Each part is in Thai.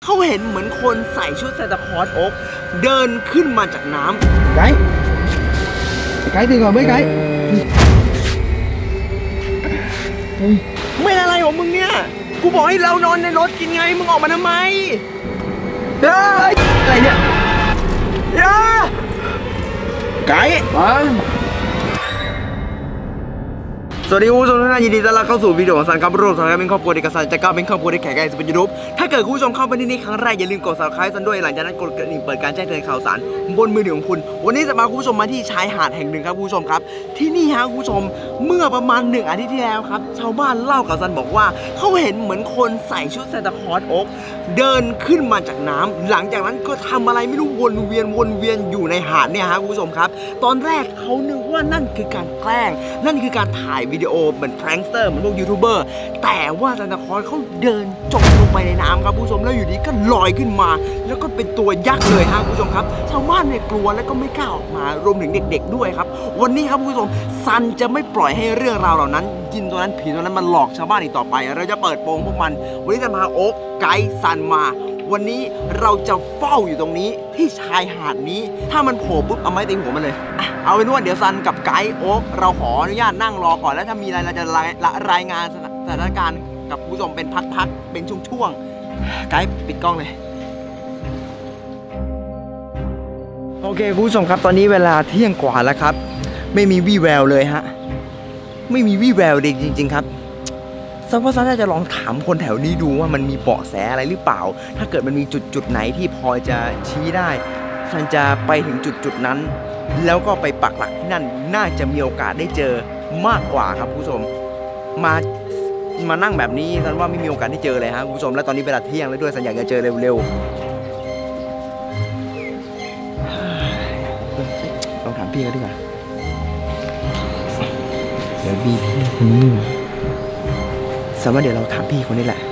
เขาเห็นเหมือนคนใส่ชุดซานตาคลอสโอ๊กเดินขึ้นมาจากน้ำไกด์ตื่นก่อนไหมไกด์ไม่อะไรของมึงเนี่ยกูบอกให้เรานอนในรถกินไงมึงออกมาทำไมอะไรเนี่ยไกด์สวัสดีคุณผู้ชมทุกท่านยินดีต้อนรับเข้าสู่วิดีโอของซันครับรูปซันครับเป็นครอบครัวเด็กซันจะก้าวเป็นครอบครัวเด็กแขกไก่จะเป็นยูทูบถ้าเกิดคุณผู้ชมเข้าไปที่นี่ครั้งแรกอย่าลืมกด subscribe ซันด้วยหลังจากนั้นกดกระดิ่งเปิดการแจ้งเตือนข่าวสารบนมือถือของคุณวันนี้จะพาคุณผู้ชมมาที่ชายหาดแห่งหนึ่งครับคุณผู้ชมครับที่นี่ฮะคุณผู้ชมเมื่อประมาณ1 อาทิตย์ที่แล้วครับชาวบ้านเล่ากับซันบอกว่าเขาเห็นเหมือนคนใส่ชุดซานตาคลอสโอ๊กเดินขึ้นมาจากน้ำหลังจากนั้นก็ทำอะไรไม่รู้วนเวียนอยู่ในหาดเนี่ยฮะคุณผู้ชมครับตอนแรกเขานึกว่านั่นคือการแกล้งนั่นคือการถ่ายวิดีโอเหมือนแพร้งสเตอร์เหมือนพวกยูทูบเบอร์แต่ว่าซานตาคลอสเขาเดินจมลงไปในน้ำครับคุณผู้ชมแล้วอยู่ดีก็ลอยขึ้นมาแล้วก็เป็นตัวยักษ์เลยฮะคุณผู้ชมครับชาวบ้านเนี่ยกลัวแล้วก็ไม่กล้าออกมารวมถึงเด็กๆด้วยครับวันนี้ครับคุณผู้ชมซันจะไม่ปล่อยให้เรื่องราวเหล่านั้นยินตัวนั้นผีตัวนั้นมันหลอกชาวบ้านอีกต่อไปเราจะเปิดโปงพวกมันวันนี้จะพาโอ๊กไกด์ซันมาวันนี้เราจะเฝ้าอยู่ตรงนี้ที่ชายหาดนี้ถ้ามันโผล่ปุ๊บเอาไม้ตีหัวมันเลยเอาเป็นว่าเดี๋ยวซันกับไกด์โอ๊กเราขออนุญาตนั่งรอก่อนแล้วถ้ามีอะไรเราจะรายงานสถานการณ์กับผู้ชมเป็นพักๆเป็นช่วงๆไกด์ปิดกล้องเลยโอเคคุณผู้ชมครับตอนนี้เวลาเที่ยงกว่าแล้วครับไม่มีวี่แววเลยฮะไม่มีวี่แววเด็กจริงๆครับซันว่าซันน่าจะลองถามคนแถวนี้ดูว่ามันมีเบาะแสอะไรหรือเปล่าถ้าเกิดมันมีจุดไหนที่พอจะชี้ได้ซันจะไปถึงจุดนั้นแล้วก็ไปปักหลักที่นั่นน่าจะมีโอกาสได้เจอมากกว่าครับคุณผู้ชมมานั่งแบบนี้ซันว่าไม่มีโอกาสได้เจอเลยฮะคุณผู้ชมและตอนนี้เวลาเที่ยงแล้วด้วยซันอยากจะเจอเร็วๆลองถามพี่เขาดีกว่าเดี๋ยวพี่คนนี้ซันว่าเดี๋ยวเราถามพี่คนนี้แหละ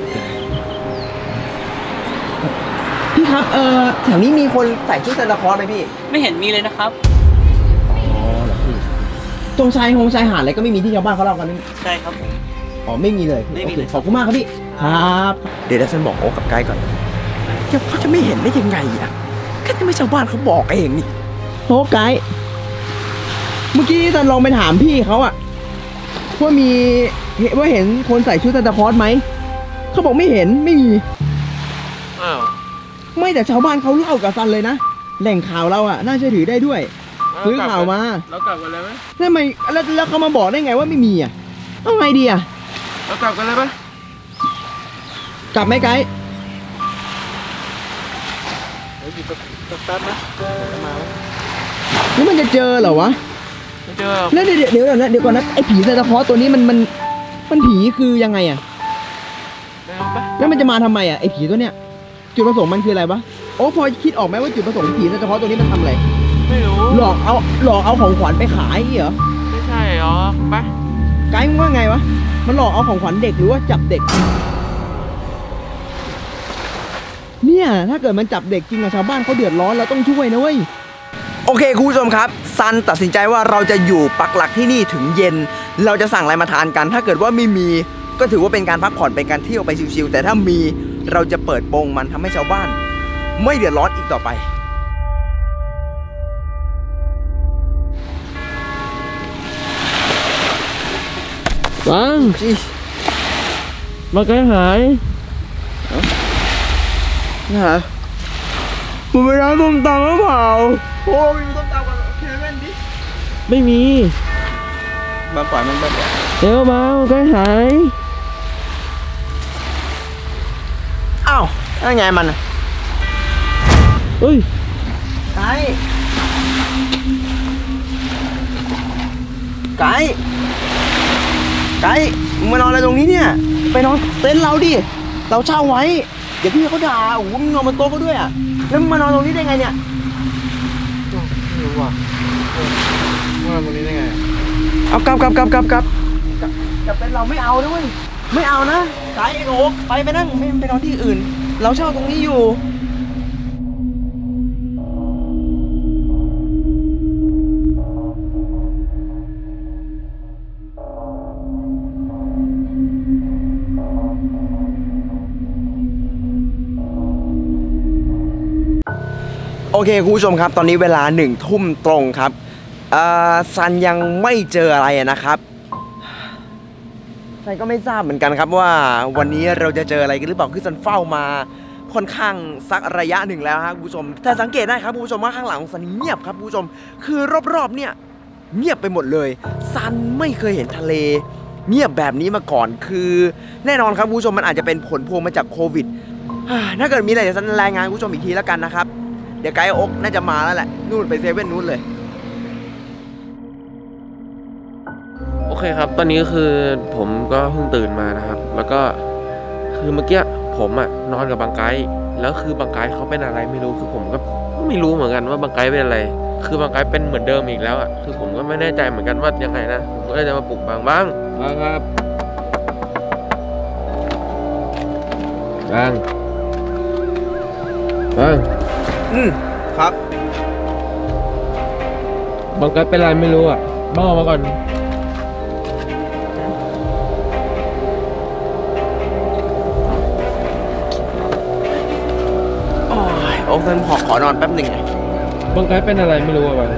พี่ครับแถวนี้มีคนใส่ชุดซานตาคลอสไหมพี่ไม่เห็นมีเลยนะครับอ๋อเหรอพี่ตรงชายหาดอะไรก็ไม่มีที่ชาวบ้านเขาเล่ากันใช่ครับอ๋อไม่มีเลยโอเคขอบคุณมากครับพี่ครับเดี๋ยวฉันบอกโอ๊กกับไกด์ก่อนเขาจะไม่เห็นได้ยังไงอ่ะก็ไม่ชาวบ้านเขาบอกเองนี่โอ๊กไกด์เมื่อกี้ซันลองไปถามพี่เขาอะว่าเห็นคนใส่ชุดซานตาคลอสไหมเขาบอกไม่เห็นไม่มีไม่แต่ชาวบ้านเขาเล่ากับซันเลยนะแหล่งข่าวเราอะน่าเชื่อถือได้ด้วยซื้อข่าวมาแล้วกลับกันเลยไหมทำไมแล้วเขามาบอกได้ไงว่าไม่มีอะเอาไงดีอะแล้วกลับกันเลยไหมกลับไหมไกด์เดี๋ยวหยุดแป๊บนะมาแล้วมันจะเจอเหรอวะไม่เจอแล้วเดี๋ยวก่อนนะไอ้ผีซานตาคลอสตัวนี้มันผีคือยังไงอะแล้วมันจะมาทำไมอะไอ้ผีตัวเนี้ยจุดประสงค์มันคืออะไรวะโอ้พอคิดออกไหมว่าจุดประสงค์ผีซานตาคลอสตัวนี้มันทำอะไรไม่รู้หลอกเอาของขวัญไปขายเหรอไม่ใช่หรอไปไกด์มึงว่าไงวะมันหลอกเอาของขวัญเด็กหรือว่าจับเด็กเนี่ยถ้าเกิดมันจับเด็กจริงอะชาวบ้านเขาเดือดร้อนเราต้องช่วยนะเว้ยโอเคคุณผู้ชมครับซันตัดสินใจว่าเราจะอยู่ปักหลักที่นี่ถึงเย็นเราจะสั่งอะไรมาทานกันถ้าเกิดว่าไม่มีก็ถือว่าเป็นการพักผ่อนเป็นการเที่ยวไปชิวๆแต่ถ้ามีเราจะเปิดโปงมันทำให้ชาวบ้านไม่เดือดร้อนอีกต่อไปฟังมาไกลหายนะมึงไปร้านต้มตำหรือเปล่าโอ้ยต้มตำกันโอเคเล่นดิไม่มีมาปล่อยมันไปเดี๋ยวมาไกลหายอ้าวแล้วไงมันเฮ้ยไก่มึงมานอนอะไรตรงนี้เนี่ยไปนอนเต็นท์เราดิเราเช่าไว้เดี๋ยวพี่เขาด่าโอ้โหมึงนอนบนโต๊ะเขาด้วยอ่ะแล้วมึงมานอนตรงนี้ได้ไงเนี่ยไม่รู้ว่ะมานอนตรงนี้ได้ไงเอากลับเต็นท์เราไม่เอานะเว้ยไม่เอานะไก่โอ๊กไปนั่งไม่ไปนอนที่อื่นเราเช่าตรงนี้อยู่อเคคุณผู้ชมครับตอนนี้เวลา1 ทุ่มตรงครับซันยังไม่เจออะไรนะครับซันก็ไม่ทราบเหมือนกันครับว่าวันนี้เราจะเจออะไรกันหรือเปล่าคือซันเฝ้ามาค่อนข้างสักระยะหนึ่งแล้วครับคุณผู้ชมแต่สังเกตได้ครับคุณผู้ชมว่าข้างหลังของซันเงียบครับคุณผู้ชมคือรอบๆเนี่ยเงียบไปหมดเลยซันไม่เคยเห็นทะเลเงียบแบบนี้มาก่อนคือแน่นอนครับคุณผู้ชมมันอาจจะเป็นผลพวงมาจากโควิดถ้าเกิดมีอะไรเดี๋ยวซันรายงานคุณผู้ชมอีกทีแล้วกันนะครับเดี๋ยวไกด์อกน่าจะมาแล้วแหละนู่นไปเซเว่นนู่นเลยโอเคครับตอนนี้คือผมก็เพิ่งตื่นมานะครับแล้วก็คือเมื่อกี้ผมนอนกับบางไกด์แล้วคือบางไกด์เขาเป็นอะไรไม่รู้คือผมก็ไม่รู้เหมือนกันว่าบางไกด์เป็นอะไรคือบางไกด์เป็นเหมือนเดิมอีกแล้วคือผมก็ไม่แน่ใจเหมือนกันว่ายังไงนะผมก็เลยจะมาปลุกบางครับบางครับครับบางไกด์เป็นอะไรไม่รู้บ้าออกมาก่อนโอ้เพื่อนขอนอนแป๊บหนึ่งไงบางไกด์เป็นอะไรไม่รู้บาง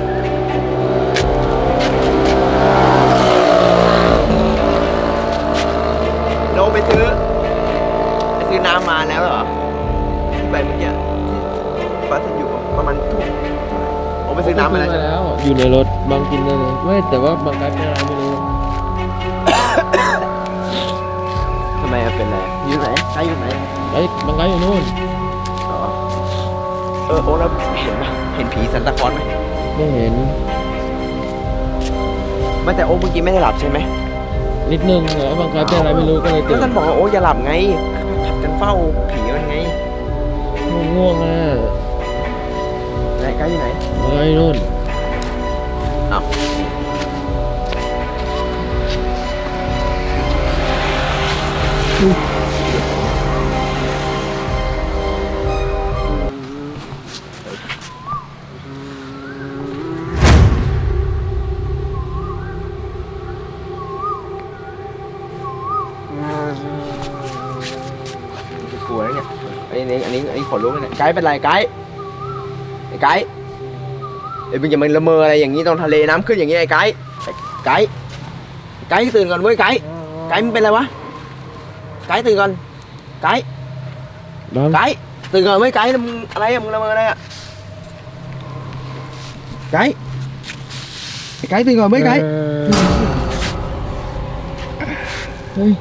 โนไปซื้อน้ำมาแล้วเหรอไปเมื่อกี้ป้าจะอยู่ประมาณทุ่มโอ้ไปซื้อน้ำมาแล้วอยู่ในรถบางกินเลยไม่แต่ว่าบางไกด์เป็นอะไรไม่รู้ทำไมเป็นอะไรอยู่ไหนไกด์อยู่ไหนบางไกด์อยู่นู่นโอ้แล้วเห็นไหมเห็นผีซันตาคลอสไหมไม่เห็นไม่แต่โอ้เมื่อกี้ไม่ได้หลับใช่ไหมนิดนึงแล้วบางไกด์เป็นอะไรไม่รู้ก็เลยตื่นก็ท่านบอกว่าโอ้อย่าหลับไงผัดกันเฝ้าผีมันไงง่วงไหนไกด์อยู่ไหนบางไกด์อยู่นู่นอ้าวกลัวแล้วเนี่ยอันนี้ขนลุกเลยเนี่ยไกด์เป็นไรไกด์ไอ้ไกด์มึงอย่ามาละเมออะไรอย่างนี้ตรงทะเลน้ำขึ้นอย่างนี้ไอ้ไกด์ไกด์ตื่นก่อนเว้ยไกด์มึงเป็นอะไรวะไกด์ตื่นก่อนไกด์ตื่นก่อนเว้ยไกด์มึงอะไรมึงละเมออะไรไกด์ตื่นก่อนเว้ยไกด์เฮ้ย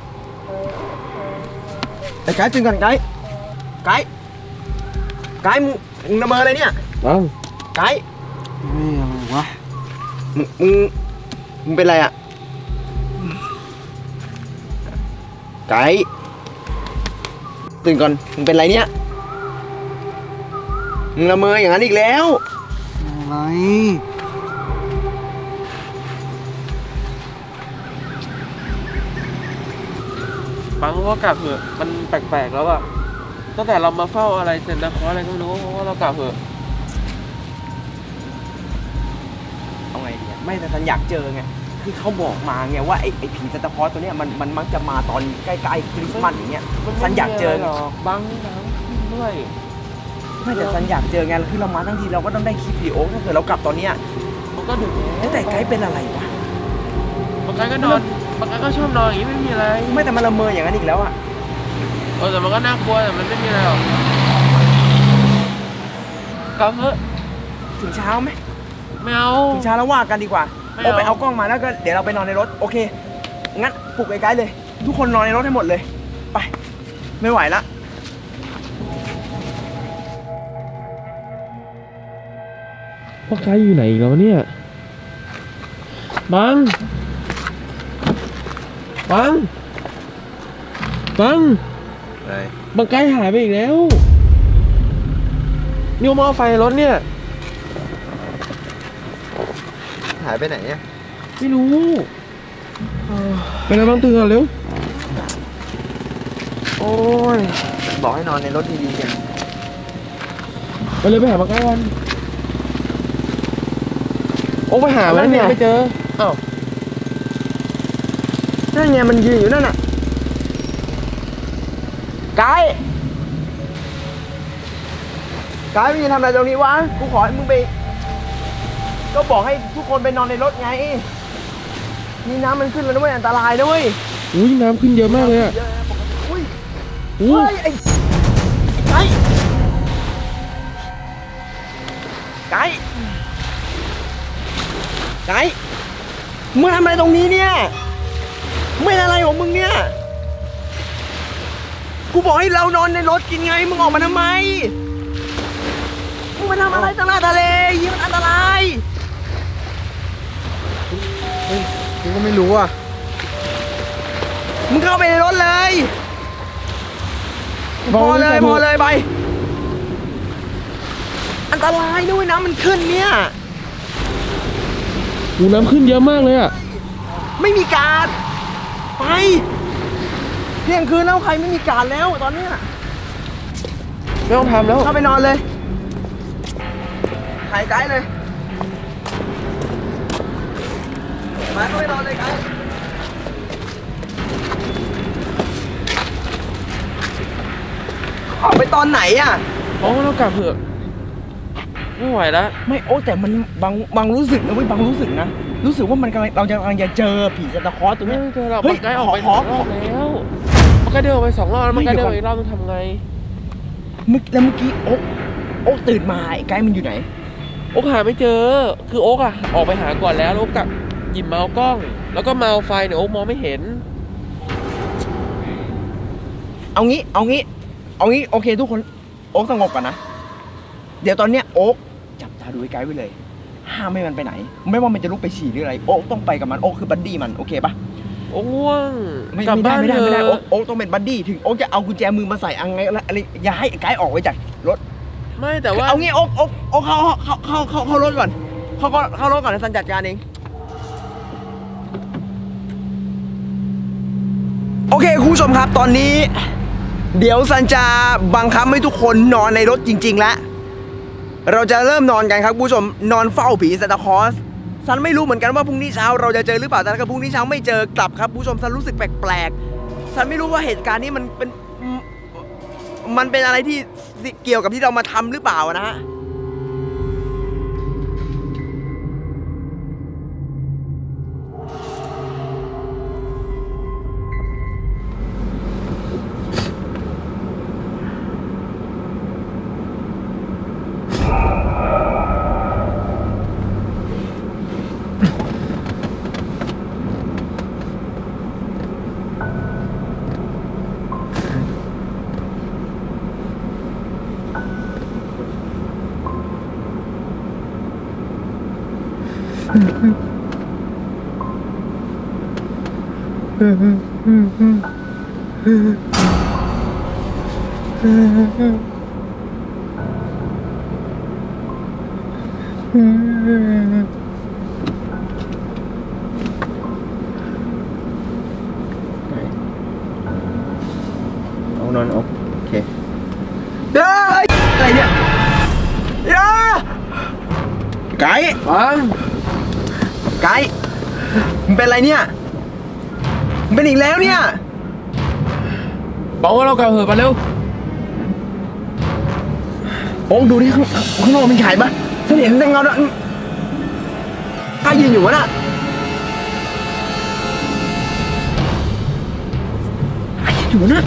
ไอ้ไกด์ตื่นก่อนไกด์มึงละเมออะไรเนี่ยไกด์อะไรวะมึงเป็นอะไรไกด์ตื่นก่อนมึงเป็นอะไรเนี่ยมึงละเมออย่างนั้นอีกแล้วอะไรบางก็กลับเถอะมันแปลกๆแล้วตั้งแต่เรามาเฝ้าอะไรเซนต์คอร์อะไรก็ไม่รู้เพราะว่าเรากลับเถอะเอาไงเนี่ยไม่แต่ฉันอยากเจอไงคือเขาบอกมาไงว่าไอ้ผีเซนต์คอร์ตัวเนี้ยมันมักจะมาตอนใกล้ๆคริสต์มาสอย่างเงี้ยฉันอยากเจอหรอกบางด้วยไม่แต่ฉันอยากเจอไงคือเรามาทั้งทีเราก็ต้องได้คลิปวิดีโอถ้าเกิดเรากลับตอนเนี้ยมันก็ดึกแต่ไกด์เป็นอะไรวะบางไกด์ก็นอนบางไกด์ก็ชอบนอนอย่างนี้ไม่มีอะไรไม่แต่มันละเมออย่างนั้นอีกแล้วแต่มันก็น่ากลัวแต่มันไม่มีอะไรหรอกกลับเถอะถึงเช้าไหมไม่เอาถึงเช้าแล้วว่ากันดีกว่าไปเอากล้องมาแล้วก็เดี๋ยวเราไปนอนในรถโอเคงั้นปลุกไอ้ไกด์เลยทุกคนนอนในรถให้หมดเลยไปไม่ไหวละพ่อไกด์อยู่ไหนแล้วเนี่ยบังบางไกด์หายไปอีกแล้วนิวมอไฟรถเนี่ยหายไปไหนเนี่ยไม่รู้ไปแล้วบ้างตื่นก่อนเร็วโอ้ยบอกให้นอนในรถดีๆกันไปเลยไปหาบางไกด์กันโอ้ไปหาแล้วเนี่ยไม่เจออ้าวนั่นไงมันยืนอยู่นั่นน่ะไกด์กายมึงจะทำอะไรตรงนี้วะกูขอให้มึงไปก็บอกให้ทุกคนไปนอนในรถไงนี่น้ำมันขึ้นแล้วด้วยอันตรายด้วยอุ้ยน้ำขึ้นเยอะมากเลยอ่ะอุ้ยอุ้ยไอ้ไก่มึงทำอะไรตรงนี้เนี่ยไม่อะไรของมึงเนี่ยกูบอกให้เรานอนในรถกินไงมึงออกมาทำไมมึงมาทำอะไรตรงหน้าทะเลยิ่งมันอันตรายเฮ้ยกูก็ไม่รู้อ่ะมึงเข้าไปในรถเลยพอเลยไปอันตรายด้วยน้ำมันขึ้นเนี่ยหูน้ำขึ้นเยอะมากเลยอ่ะไม่มีการไปเที่ยงคืนแล้วใครไม่มีการแล้วตอนนี้ไม่ต้องทำแล้วเข้าไปนอนเลยหายใจเลยมาเข้าไปนอนเลยไกด์ออกไปตอนไหนอ่ะอ๋อเรากลับเถอะไม่ไหวแล้วไม่โอ้แต่มันบางรู้สึกนะเว้ยบางรู้สึกนะรู้สึกว่ามันเรากำลังจะเจอผีซานตาคลอสตัวไม่นี้เจอเราเฮ้ยบังไกออกไปขอ 2 รอบแล้วมันก็เดินออกไป2 รอบแล้วมันก็เดินอีกรอบมันทำไงแล้วเมื่อกี้โอ๊กตื่นมาไอ้ไกด์มันอยู่ไหนโอ๊กหาไม่เจอคือโอ๊กอะออกไปหาก่อนแล้วโอ๊กกลับหยิบเมาส์กล้อง แล้วก็เมาส์ไฟเนี่ยโอ๊กมองไม่เห็นเอางี้โอเคทุกคนโอ๊กสงบก่อนนะเดี๋ยวตอนเนี้ยโอ๊กจับตาดูไอ้ไกด์ไว้เลยห้ามไม่มันไปไหนไม่ว่ามันจะลุกไปฉี่หรืออะไรโอ๊กต้องไปกับมันโอ๊กคือบัดดี้มันโอเคปะโอ๊กง่วงไม่กลับบ้านได้เถไม่ได้อะโอ๊กต้องเป็นบัดดี้ถึงโอ๊กจะเอากุญแจมือมาใส่อะไรอย่าให้ไอ้ไกด์ออกไปจากรถไม่แต่ว่าเอางี้โอ๊กเข้ารถก่อนเข้ารถก่อนนะซันจัดการเองโอเคคุณผู้ชมครับตอนนี้เดี๋ยวซันจะบังคับให้ทุกคนนอนในรถจริงๆแล้วเราจะเริ่มนอนกันครับคุณผู้ชมนอนเฝ้าผีซานตาคลอสซันไม่รู้เหมือนกันว่าพรุ่งนี้เช้าเราจะเจอหรือเปล่าแต่ถ้าพรุ่งนี้เช้าไม่เจอกลับครับคุณผู้ชมซันรู้สึกแปลกๆซันไม่รู้ว่าเหตุการณ์นี้มันเป็นอะไรที่เกี่ยวกับที่เรามาทำหรือเปล่านะฮะเอานอนโอเคเด้ออะไรเนี่ยไก่ไก่มึงเป็นอะไรเนี่ยมึงเป็นอีกแล้วเนี่ยบอกว่าเรากลับเถอะไปเร็วโอ้ดูดิข้างนอกมีขายปะฉันเห็นแต่เงาใครยืนอยู่วะน่ะใครยืนอยู่น่ะ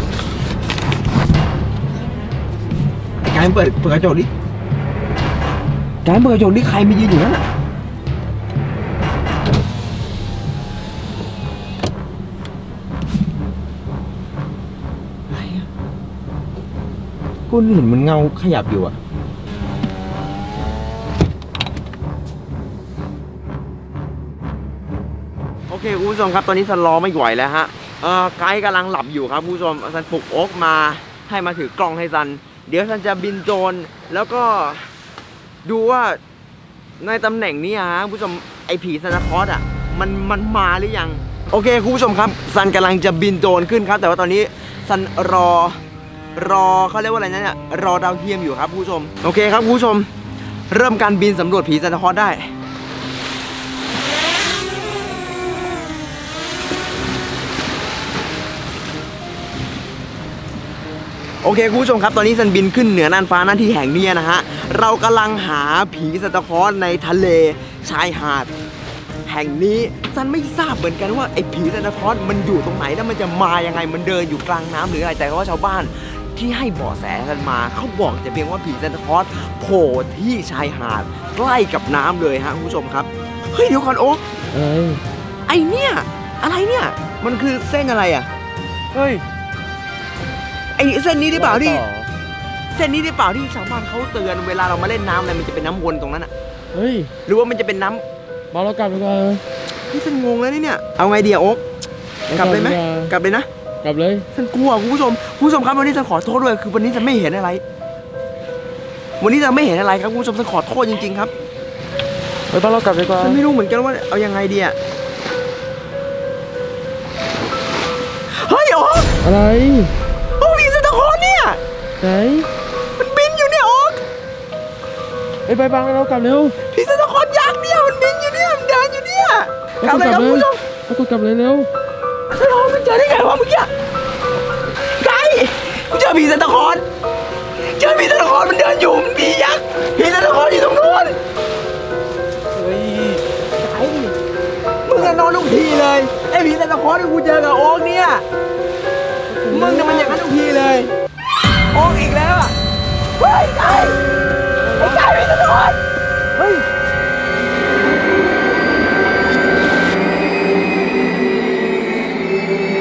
ไอ้กายเปิดกระจกดิกายเปิดกระจกดิใครมายืนอยู่นั่นน่ะกูเห็นมันเงาขยับอยู่อะโอเคคุณผู้ชมครับตอนนี้ซันรอไม่ไหวแล้วฮะไกด์กำลังหลับอยู่ครับคุณผู้ชมซันปลุกโอ๊กมาให้มาถือกล้องให้ซันเดี๋ยวซันจะบินโดรนแล้วก็ดูว่าในตำแหน่งนี้ฮะคุณผู้ชมไอผีซานตาคลอสอะมันมาหรือยังโอเคคุณผู้ชมครับซันกำลังจะบินโดรนขึ้นครับแต่ว่าตอนนี้ซันรอเขาเรียกว่าอะไรนะเนี่ยรอดาวเทียมอยู่ครับผู้ชมโอเคครับผู้ชมเริ่มการบินสำรวจผีซานตาคลอสได้โอเคคุณผู้ชมครับตอนนี้ซันบินขึ้นเหนือน่านฟ้าหน้าที่แห่งนี้นะฮะเรากำลังหาผีซานตาคลอสในทะเลชายหาดแห่งนี้ซันไม่ทราบเหมือนกันว่าไอ้ผีซานตาคลอสมันอยู่ตรงไหนแล้วมันจะมายังไงมันเดินอยู่กลางน้ำหรืออะไรแต่ว่าชาวบ้านที่ให้เบาะแสกันมาเขาบอกแต่เพียงว่าผีซานตาคลอสโผล่ที่ชายหาดใกล้กับน้ำเลยฮะคุณผู้ชมครับเฮ้ยเดี๋ยวก่อนโอ๊คไอเนี่ยอะไรเนี่ยมันคือเส้นอะไรอ่ะเฮ้ยไอเส้นนี้ได้เปล่าที่เส้นนี้ได้เปล่าที่ชาวบ้านเขาเตือนเวลาเรามาเล่นน้ำอะไรมันจะเป็นน้ำวนตรงนั้นอ่ะเฮ้ยหรือว่ามันจะเป็นน้มาเรากลับดีกว่าำที่ฉันงงแล้วเนี่ยเอาไงดีอะโอ๊กกลับเลยไหมกลับเลยนะกลับเลยฉันกลัวคุณผู้ชมครับวันนี้ฉันขอโทษด้วยคือวันนี้จะไม่เห็นอะไร วันนี้จะไม่เห็นอะไรครับคุณผู้ชมฉันขอโทษจริงๆครับไปบ้านเรากลับดีกว่าฉันไม่รู้เหมือนกันว่าเอายังไงดีอะเฮ้ยโอ๊กอะไรโอ้ผีซานตาคลอสเนี่ยไหนมันบินอยู่เนี่ยโอ๊กไปบ้านเรากลับเร็วผีซานตาคลอสยักษ์เนี่ยมันบินอยู่เนี่ยมันเดินอยู่เนี่ยกลับเลยครับคุณผู้ชมแล้วก็กลับเลยเร็วเรามันเจอได้ไงวะเมื่อกี้ไกกูเจอผีซานตาคลอสมันเดินอยู่มันผียักษ์ผีซานตาคลอสอยู่ตรงนู้นเฮ้ยไอ้มึงอะนอนทุกทีเลยไอ้ผีซานตาคลอสที่กูเจอกับโอ๊กเนี่ยมึงจะมันอย่างนั้นทุกทีเลยโอ๊กอีกแล้วอะ